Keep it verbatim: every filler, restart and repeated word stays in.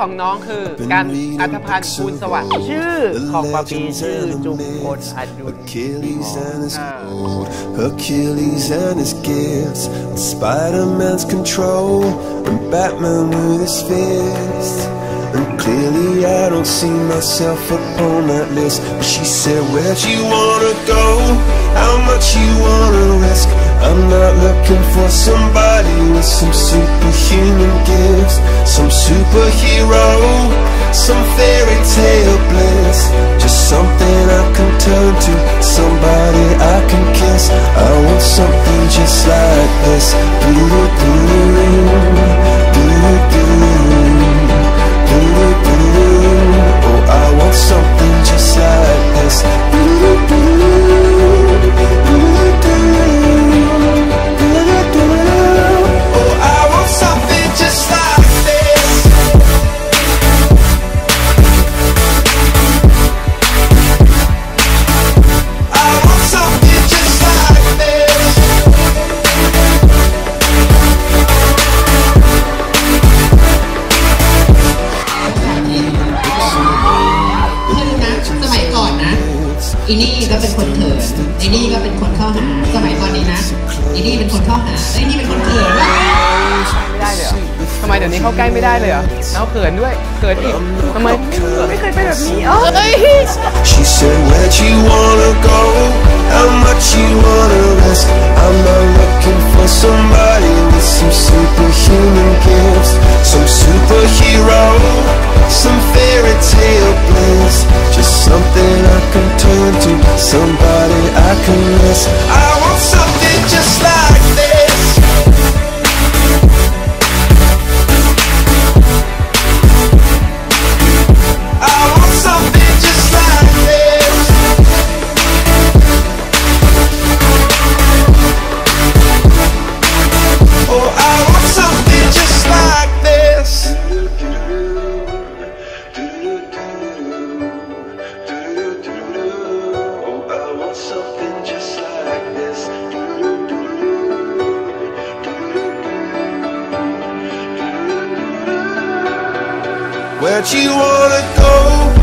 ของน้องคือกันอัธพันธ์ภูลสวัสดิ์ชื่อของปาปีชื่อจุมพลอดุล Achilles and his gifts, Spider-Man's control, and Batman with his fist. And clearly I don't see myself upon that list. But she said, where'd you wanna go? How much you wanna risk? I'm not looking for somebody with some superhuman gifts, some superhero, some fairy tale bliss. Just something I can turn to, somebody I can kiss. I want something just like this. Do-do-do, do-do-do. Oh, I want something just like this. Oh, I want something just like this. I want something just like this. สมัยก่อนนะอีนี่ก็เป็นคนเขินอีนี่ก็เป็นคนเข้าหาสมัยตอนนี้นะอีนี่เป็นคนเข้าหาไอ้นี่เป็นคนเขินว่ะไม่ได้เลยเหรอทำไมเดี๋ยวนี้เข้าใกล้ไม่ได้เลยเหรอแล้วเขินด้วยเขินอีกทำไมไม่เคยเป็นแบบนี้เอ้ย She said, where'd you wanna go? How much you wanna risk? I'm not looking for somebody with some superhuman gifts, some superhero, some fairy tale bliss. Just something I can turn to, somebody I can miss. I want something just like this. I want something just like this. Oh, I want something just like this. Oh, I want something just like this. Where'd you wanna go?